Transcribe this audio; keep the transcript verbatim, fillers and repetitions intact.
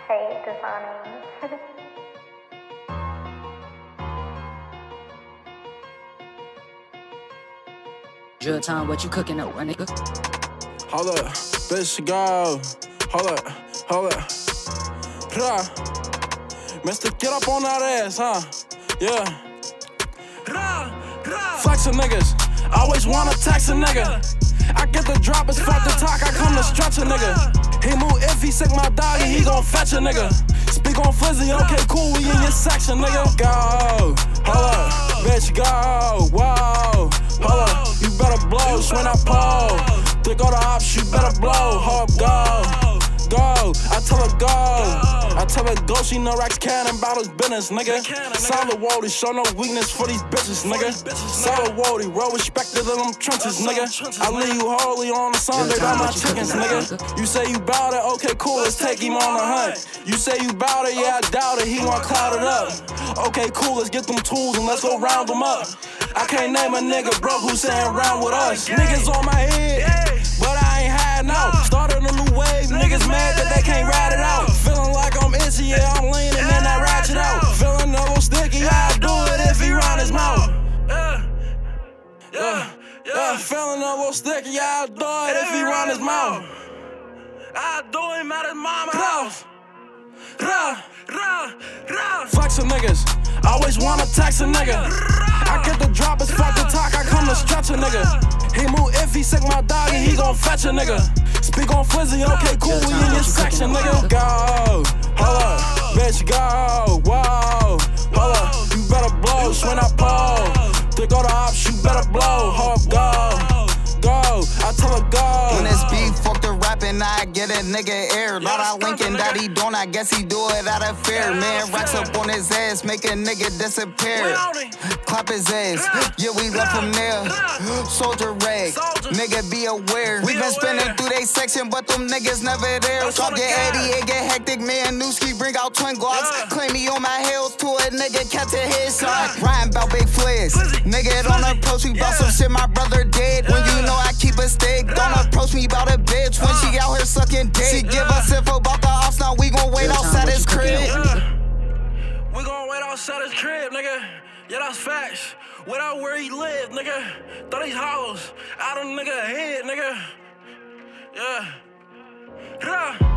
Hey, Dasani. Drill time, what you cooking up, my nigga? Hold up, bitch, go. Hold up, hold up. Rah. Mister, get up on that ass, huh? Yeah. Rah, rah. Flexin' niggas, always wanna tax a nigga. I get the drop, it's fuck the talk, I come to stretch a nigga. He move if he sick my dog and he gon' fetch a nigga. Speak on Flizzy, okay, cool, we in your section, nigga. Go, hold up, bitch, go, whoa. Hold up, you better blow, when I pull. Think all the ops, you better blow. Hold up, go, go. I tell her go. I tell her go, she no racks cannon about his business, nigga. Solid Wody, show no weakness for these bitches, nigga. Solid Wody, well respected in them trenches, nigga. I leave you holy on the Sunday by my chickens, nigga. You say you bout it, okay, cool, let's take him on a hunt. You say you bout it, yeah, I doubt it, he want cloud it up. Okay, cool, let's get them tools and let's go round them up. I can't name a nigga broke who's saying round with us. Niggas on my head, but I ain't hiding out. Started a new wave, niggas mad that they can't ride it out. Feeling like I'm itchy, yeah, I'm leaning and I ratchet out. Feeling a little sticky, I'll do it if he run his mouth. Yeah, yeah, yeah. Feeling a little sticky, I'll do it if he run his mouth. I'll do him at his mama's house. Rah, rah, rah. Flexin' niggas, always wanna tax a nigga. I get the drop, it's fuck the talk, I come to stretch a nigga. He move if he sick my dog and he gon' fetch a nigga. Speak on Flizzy, okay, cool, we in your section, nigga. Go, hold up, bitch, go, whoa. Hold up, you better blow, when I pull. Think all the ops, you better blow. Hold up, go, go, I tell her go. When it's beef, fuck the rapping, I get a nigga air. Lot of Lincoln that he don't, I guess he do it out of fear. Man, racks up on his ass, make a nigga disappear. Clap his ass, yeah, we left him there. Soldier rag, nigga be aware. We been spinning through they section, but them niggas never there. Drop your eighty, it get hectic, man. Newski bring out twin glocks. Claim me on my heels to a nigga, catch a headshot. Rhyme bout big flares, nigga don't approach me bout some shit, my brother dead. When you know I keep a stick, don't approach me bout a bitch when she out here sucking dick. She give us info about the ops, now we gon' wait outside his crib. We gon' wait outside his crib, nigga. Yeah, that's facts. Without where he live, nigga. Throw these hollows out of nigga head, nigga. Yeah. Yeah.